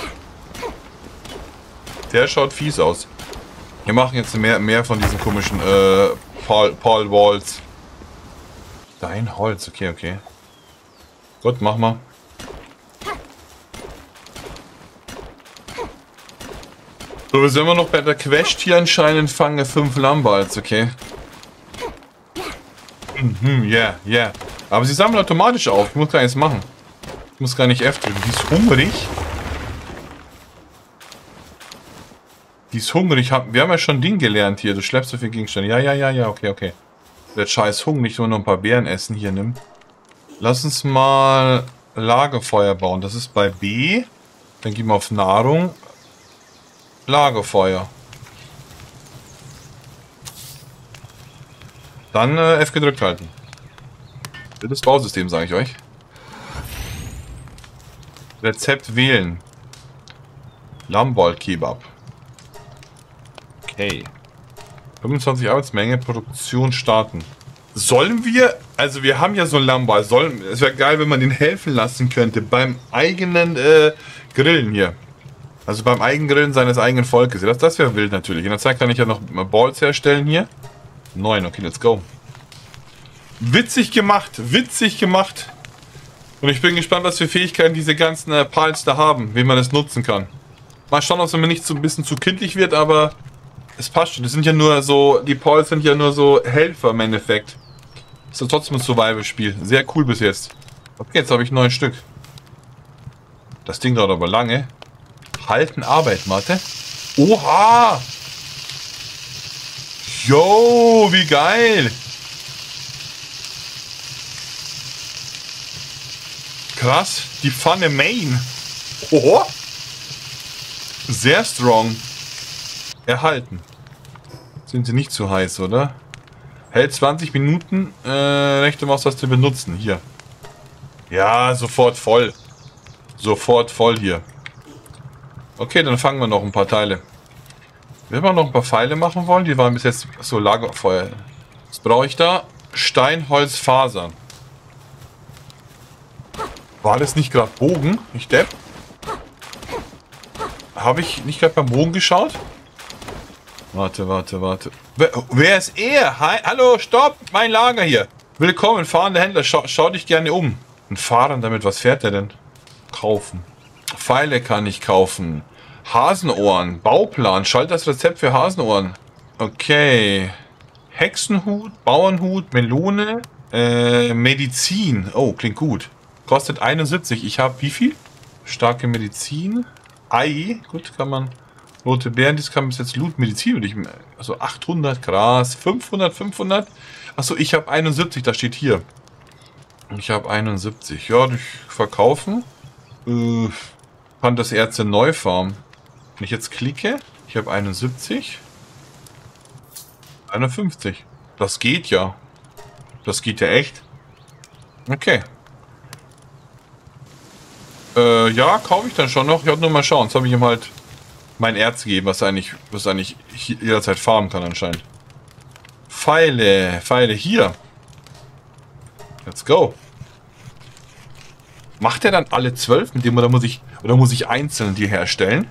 Der schaut fies aus. Wir machen jetzt mehr, mehr von diesen komischen äh, Paul, Paul Walls. Dein Holz, okay, okay. Gut, mach mal. So, wir sind immer noch bei der Quest hier anscheinend. Fange fünf Lamballs, okay. Mhm, ja, yeah, ja. Yeah. Aber sie sammeln automatisch auf. Ich muss gar nichts machen. Ich muss gar nicht F drücken. Die ist hungrig. Die ist hungrig. Wir haben ja schon Ding gelernt hier. Du schleppst so viel Gegenstände. Ja, ja, ja, ja. Okay, okay. Der scheiß hungrig, nur noch ein paar Beeren essen hier nimmt. Lass uns mal Lagerfeuer bauen. Das ist bei B. Dann gehen wir auf Nahrung. Lagerfeuer. Dann äh, F gedrückt halten. Das Bausystem, sage ich euch. Rezept wählen. Lammball-Kebab. Okay. fünfundzwanzig Arbeitsmenge, Produktion starten. Sollen wir, also wir haben ja so einen Lamba, sollen, es wäre geil, wenn man den helfen lassen könnte beim eigenen äh, Grillen hier. Also beim eigenen Grillen seines eigenen Volkes. Das, das wäre wild natürlich. In der Zeit kann ich ja noch Balls herstellen hier. Neun, okay, let's go. Witzig gemacht, witzig gemacht. Und ich bin gespannt, was für Fähigkeiten diese ganzen äh, Pals da haben, wie man es nutzen kann. Mal schauen, ob es mir nicht so ein bisschen zu kindlich wird, aber es passt schon. Das sind ja nur so, die Pals sind ja nur so Helfer im Endeffekt. Ist ja trotzdem ein Survival-Spiel. Sehr cool bis jetzt. Okay, jetzt habe ich neun Stück. Das Ding dauert aber lange. Halten, Arbeit, Mathe. Oha! Yo, wie geil! Krass, die Pfanne Main. Oho! Sehr strong. Erhalten. Sind sie nicht zu heiß, oder? Hält zwanzig Minuten. Äh, rechte Maustaste benutzen. Hier. Ja, sofort voll. Sofort voll hier. Okay, dann fangen wir noch ein paar Teile. Wir haben noch ein paar Pfeile machen wollen. Die waren bis jetzt so Lagerfeuer. Was brauche ich da? Stein, Holz, Fasern. War das nicht gerade Bogen? Ich depp. Habe ich nicht gerade beim Bogen geschaut? Warte, warte, warte. Wer, wer ist er? Hi, hallo, stopp! Mein Lager hier. Willkommen, fahrender Händler. Schau, schau dich gerne um. Ein Fahren damit, was fährt der denn? Kaufen. Pfeile kann ich kaufen. Hasenohren. Bauplan. Schalt das Rezept für Hasenohren. Okay. Hexenhut, Bauernhut, Melone, äh, Medizin. Oh, klingt gut. Kostet einundsiebzig. Ich habe wie viel? Starke Medizin. Ei. Gut, kann man... Rote Beeren, dies kann bis jetzt Loot, Medizin und ich... Also achthundert, Gras, fünfhundert, fünfhundert. Achso, ich habe einundsiebzig, das steht hier. Ich habe einundsiebzig. Ja, durch Verkaufen. Äh, kann das Erze neu farmen. Wenn ich jetzt klicke, ich habe einundsiebzig. einundfünfzig. Das geht ja. Das geht ja echt. Okay. Äh, ja, kaufe ich dann schon noch. Ich habe nur mal schauen. Jetzt habe ich ihm halt mein Erz gegeben, was eigentlich, was eigentlich jederzeit farmen kann anscheinend. Pfeile, Pfeile hier. Let's go. Macht er dann alle zwölf mit dem oder muss ich oder muss ich einzeln die herstellen?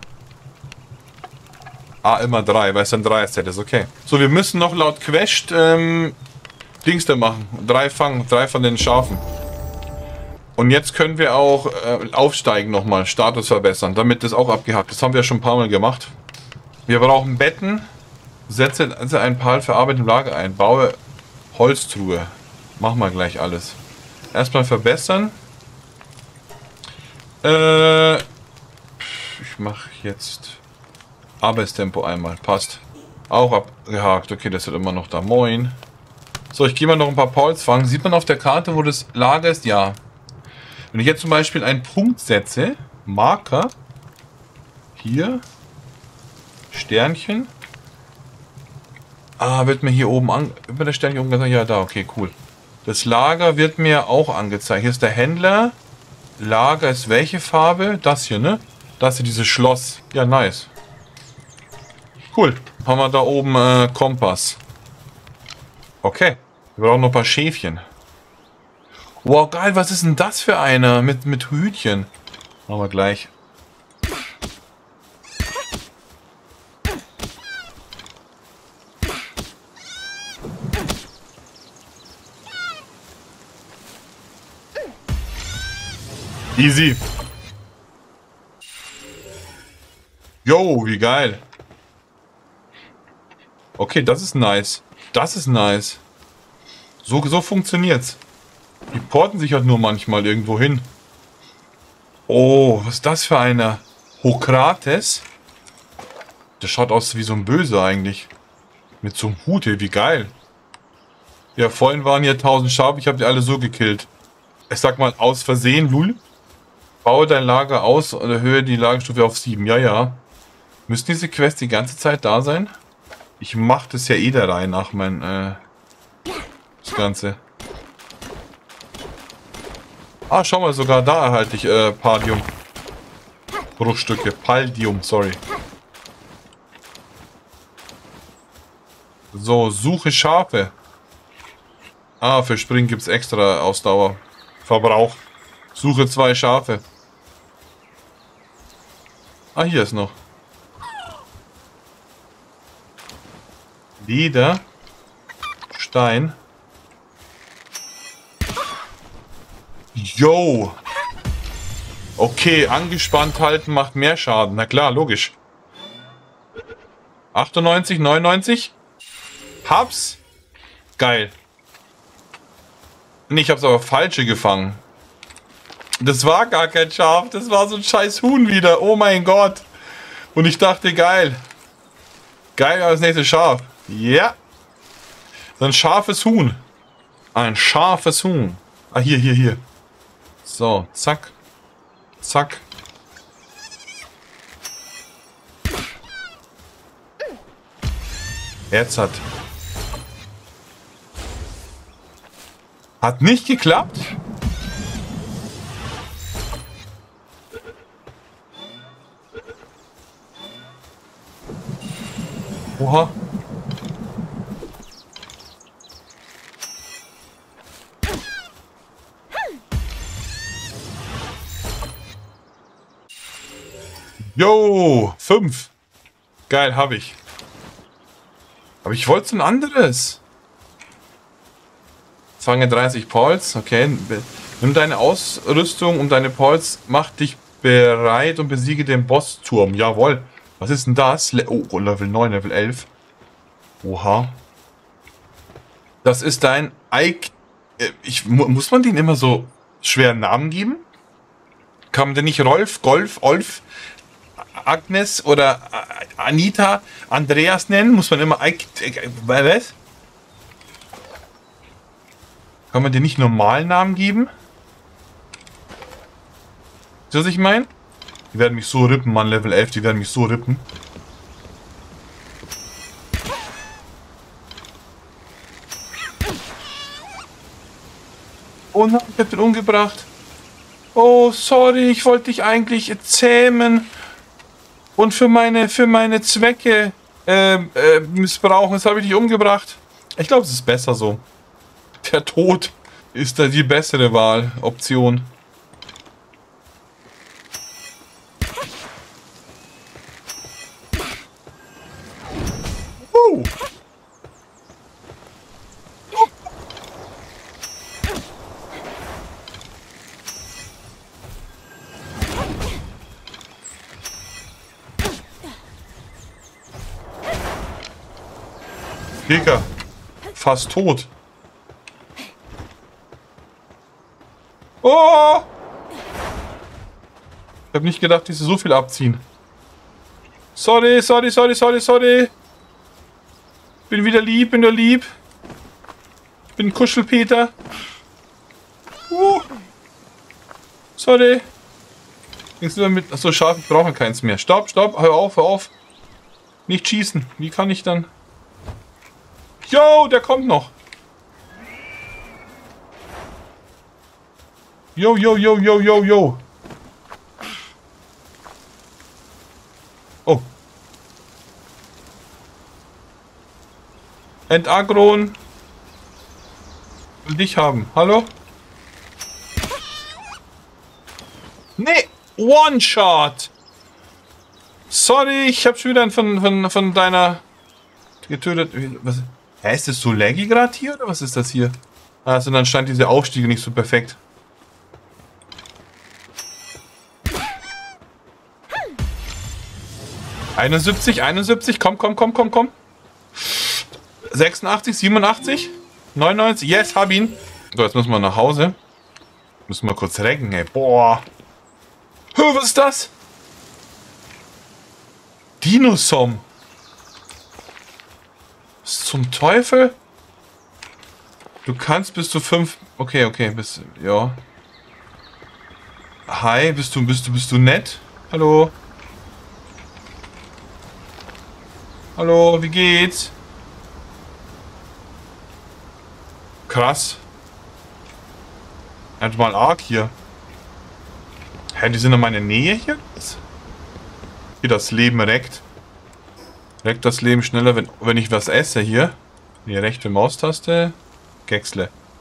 Ah, immer drei, weil es dann drei Set ist, okay. So, wir müssen noch laut Quest ähm, Dings da machen. Drei fangen, drei von den Schafen. Und jetzt können wir auch äh, aufsteigen nochmal, Status verbessern, damit das auch abgehakt ist. Das haben wir ja schon ein paar Mal gemacht. Wir brauchen Betten. Setze, setze ein Pal für Arbeit im Lager ein. Baue Holztruhe. Machen wir gleich alles. Erstmal verbessern. Äh, ich mache jetzt Arbeitstempo einmal. Passt. Auch abgehakt. Okay, das wird immer noch da. Moin. So, ich gehe mal noch ein paar Pals fangen. Sieht man auf der Karte, wo das Lager ist? Ja. Wenn ich jetzt zum Beispiel einen Punkt setze, Marker, hier, Sternchen, ah, wird mir hier oben an, wird mir das Sternchen oben gesagt, ja, da, okay, cool. Das Lager wird mir auch angezeigt. Hier ist der Händler, Lager ist welche Farbe? Das hier, ne? Das hier, dieses Schloss. Ja, nice. Cool. Haben wir da oben äh, Kompass. Okay. Wir brauchen noch ein paar Schäfchen. Wow, geil, was ist denn das für einer mit, mit Hütchen? Machen wir gleich. Easy. Yo, wie geil. Okay, das ist nice. Das ist nice. So, so funktioniert's. Die porten sich halt nur manchmal irgendwo hin. Oh, was ist das für einer? Hokrates? Der schaut aus wie so ein Böse eigentlich. Mit so einem Hut hier, wie geil. Ja, vorhin waren hier tausend Schafe, ich habe die alle so gekillt. Ich sag mal, aus Versehen, Lul. Baue dein Lager aus und erhöhe die Lagerstufe auf sieben. Ja, ja. Müssen diese Quests die ganze Zeit da sein? Ich mach das ja eh der Reihe nach, mein, äh, das Ganze. Ah, schau mal, sogar da erhalte ich äh, Palladium. Bruchstücke. Palladium, sorry. So, suche Schafe. Ah, für Springen gibt es extra Ausdauer. Verbrauch. Suche zwei Schafe. Ah, hier ist noch. Leder. Stein. Yo. Okay, angespannt halten macht mehr Schaden. Na klar, logisch. achtundneunzig, neunundneunzig. Hab's. Geil. Nee, ich hab's aber falsche gefangen. Das war gar kein Schaf. Das war so ein scheiß Huhn wieder. Oh mein Gott. Und ich dachte, geil. Geil als nächstes Schaf. Ja. So ein scharfes Huhn. Ein scharfes Huhn. Ah, hier, hier, hier. So, zack. Zack. Jetzt hat. Hat nicht geklappt? Oha. Jo, fünf. Geil, habe ich. Aber ich wollte ein anderes. Fange dreißig Puls, okay. Nimm deine Ausrüstung und deine Puls, mach dich bereit und besiege den Bossturm. Jawohl. Was ist denn das? Le oh, Level neun, Level elf. Oha. Das ist dein Ike. Ich, muss man den immer so schweren Namen geben? Kann man denn nicht Rolf, Golf, Olf, Agnes oder Anita, Andreas nennen? Muss man immer Ike. Was? Kann man dir nicht normalen Namen geben? Ist das, was ich meine? Die werden mich so rippen, Mann, Level elf, die werden mich so rippen. Oh nein, ich hab den umgebracht. Oh, sorry, ich wollte dich eigentlich zähmen und für meine, für meine Zwecke äh, äh, missbrauchen. Jetzt habe ich dich umgebracht. Ich glaube, es ist besser so. Der Tod ist da die bessere Wahloption. Uh. Digga, fast tot. Oh! Ich hab nicht gedacht, dass sie so viel abziehen. Sorry, sorry, sorry, sorry, sorry. Bin wieder lieb, bin nur lieb. Bin Kuschelpeter. Uh. Sorry. Jetzt sind wir mit. Achso, Schaf, ich brauche keins mehr. Stopp, stopp, hör auf, hör auf. Nicht schießen. Wie kann ich dann. Yo, der kommt noch. Yo, yo, yo, yo, yo, yo. Oh. Entagron. Will dich haben. Hallo? Nee. One-Shot. Sorry, ich hab schon wieder von, von, von deiner getötet. Was? Hä, ist das so laggy gerade hier oder was ist das hier? Also dann stand diese Aufstiege nicht so perfekt. einundsiebzig, einundsiebzig, komm, komm, komm, komm, komm. sechsundachtzig, siebenundachtzig, neunundneunzig, yes, hab ihn. So, jetzt müssen wir nach Hause. Müssen wir kurz recken, ey. Boah. Hö, was ist das? Dinosom. Was zum Teufel? Du kannst bis zu fünf. Okay, okay, bis. Ja. Hi, bist du, bist du, bist du nett? Hallo? Hallo, wie geht's? Krass. Er hat mal arg hier. Hä, die sind in meiner Nähe hier? Hier, das Leben reckt. Reckt das Leben schneller, wenn, wenn ich was esse hier. Die rechte Maustaste. Gexle.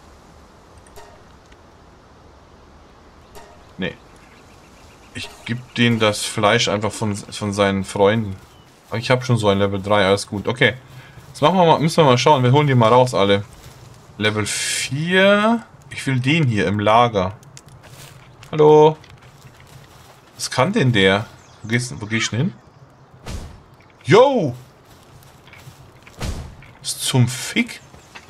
Gib denen das Fleisch einfach von, von seinen Freunden. Ich habe schon so ein Level drei, alles gut. Okay. Jetzt machen wir mal, müssen wir mal schauen. Wir holen die mal raus, alle. Level vier. Ich will den hier im Lager. Hallo. Was kann denn der? Wo gehst, wo gehst du denn hin? Yo! Was zum Fick?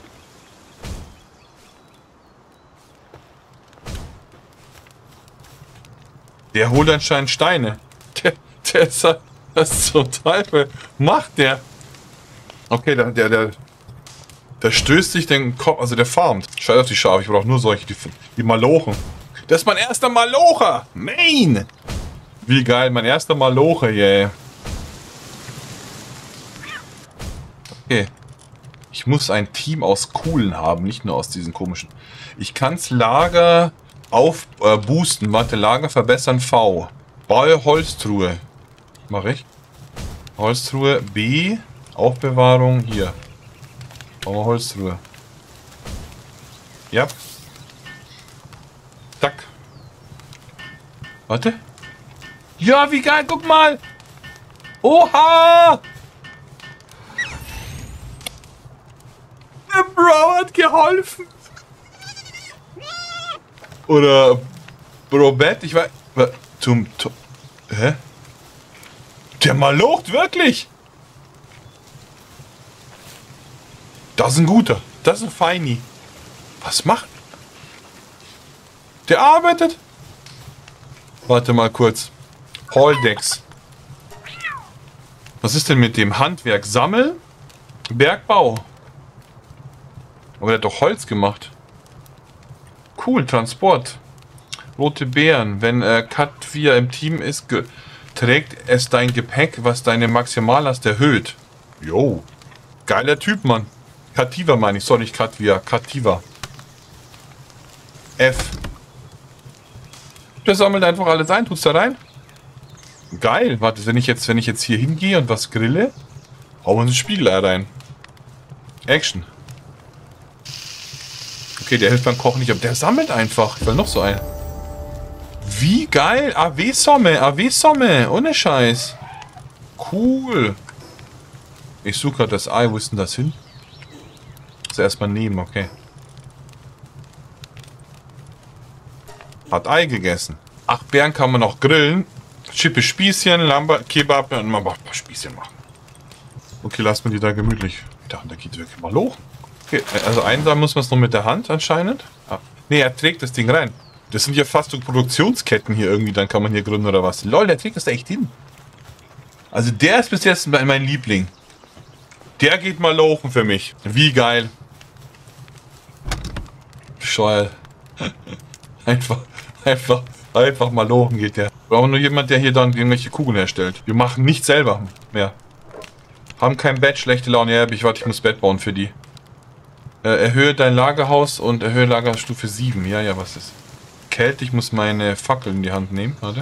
Der holt anscheinend Steine. Der, der ist halt, was zum Teufel macht der? Okay, der, der, der, der stößt sich den Kopf, also der farmt. Scheiß auf die Schafe, ich brauche nur solche, die, die Malochen. Das ist mein erster Malocher! Main! Wie geil, mein erster Malocher, yeah. Okay. Ich muss ein Team aus Coolen haben, nicht nur aus diesen komischen. Ich kann's Lager auf äh, boosten. Warte, Lager verbessern V. Baue Holztruhe. Mach ich. Holztruhe B. Aufbewahrung hier. Baue Holztruhe. Ja. Zack. Warte. Ja, wie geil, guck mal. Oha! Der Bro hat geholfen. Oder Brobett, ich weiß. Zum, zum. Hä? Der malocht wirklich! Das ist ein guter. Das ist ein Feini. Was macht? Der arbeitet? Warte mal kurz. Halldex. Was ist denn mit dem Handwerk? Sammeln? Bergbau. Aber der hat doch Holz gemacht. Cool, Transport. Rote Beeren. Wenn äh, Katvia im Team ist, trägt es dein Gepäck, was deine Maxiallast erhöht. Jo. Geiler Typ, Mann. Kativa meine ich. Sorry, nicht Katvia. Kativa. F. Der sammelt einfach alles ein. Tut's da rein. Geil. Warte, wenn ich jetzt, wenn ich jetzt hier hingehe und was grille, hauen wir ein Spiegelei rein. Action. Okay, der hilft beim Kochen nicht, aber der sammelt einfach. Ich will noch so ein. Wie geil. A W-Somme, A W-Somme. Ohne Scheiß. Cool. Ich suche gerade das Ei. Wo ist denn das hin? Das erstmal nehmen, okay. Hat Ei gegessen. Acht Beeren kann man noch grillen. Chippe Spießchen, Lambert, Kebab und man macht ein paar Spießchen machen. Okay, lassen wir die da gemütlich. Da, da geht wirklich mal hoch. Okay, also einsam muss man es nur mit der Hand anscheinend. Ah. Ne, er trägt das Ding rein. Das sind ja fast so Produktionsketten hier irgendwie, dann kann man hier gründen oder was. Lol, der trägt das da echt hin. Also der ist bis jetzt mein Liebling. Der geht mal lochen für mich. Wie geil. Scheuer. Einfach, einfach, einfach mal lochen geht der. Wir brauchen nur jemand, der hier dann irgendwelche Kugeln herstellt. Wir machen nichts selber mehr. Haben kein Bett, schlechte Laune. Ja, ich warte, ich muss Bett bauen für die. Äh, erhöhe dein Lagerhaus und erhöhe Lagerstufe sieben. Ja, ja, was ist? Kälte, ich muss meine Fackel in die Hand nehmen. Warte.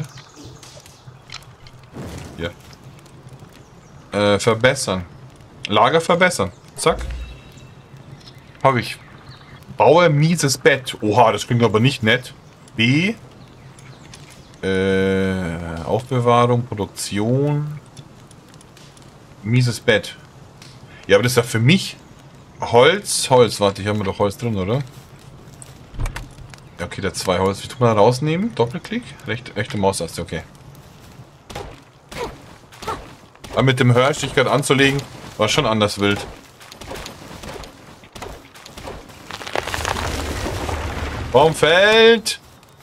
Ja. Äh, verbessern. Lager verbessern. Zack. Habe ich. Baue mieses Bett. Oha, das klingt aber nicht nett. B. Äh, Aufbewahrung, Produktion. Mieses Bett. Ja, aber das ist ja für mich. Holz, Holz. Warte, hier haben wir doch Holz drin, oder? Ja, okay, da zwei Holz. Wie tut man da rausnehmen? Doppelklick? Rechte, rechte Maustaste, okay. Aber mit dem Hörstich gerade anzulegen, war schon anders wild. Baum fällt!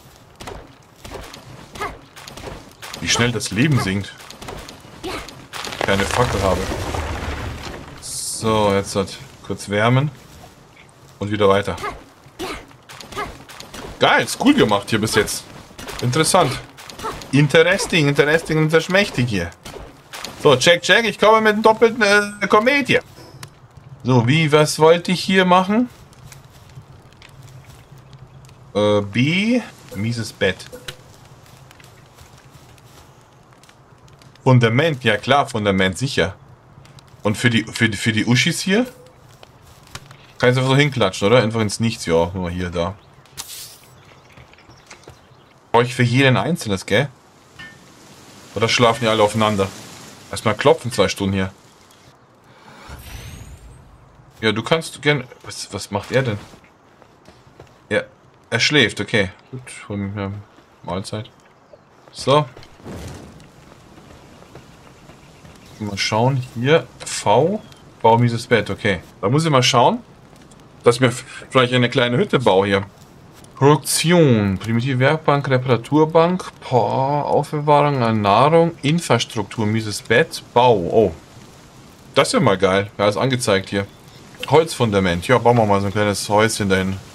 Wie schnell das Leben sinkt. Keine Fackel habe. So, jetzt hat kurz wärmen. Und wieder weiter. Geil, ist cool gemacht hier bis jetzt. Interessant. Interesting, interesting und verschmächtig hier. So, check, check, ich komme mit einem doppelten äh, Komödie. So, wie, was wollte ich hier machen? Äh, B. Mieses Bett. Fundament, ja klar, Fundament sicher. Und für die, für die, für die Uschis hier? Kann ich einfach so hinklatschen, oder? Einfach ins Nichts, ja, nur hier, da. Brauche ich für jeden einzelnes, gell? Oder schlafen die alle aufeinander? Erstmal klopfen zwei Stunden hier. Ja, du kannst gerne... Was, was macht er denn? Ja, er schläft, okay. Gut, von ja, Mahlzeit. So. Mal schauen, hier, V. Bau mieses Bett, okay. Da muss ich mal schauen, dass ich mir vielleicht eine kleine Hütte baue hier. Produktion, primitive Werkbank, Reparaturbank, boah, Aufbewahrung an Nahrung, Infrastruktur, mieses Bett, Bau. Oh, das ist ja mal geil. Ja, ist angezeigt hier. Holzfundament. Ja, bauen wir mal so ein kleines Häuschen dahin.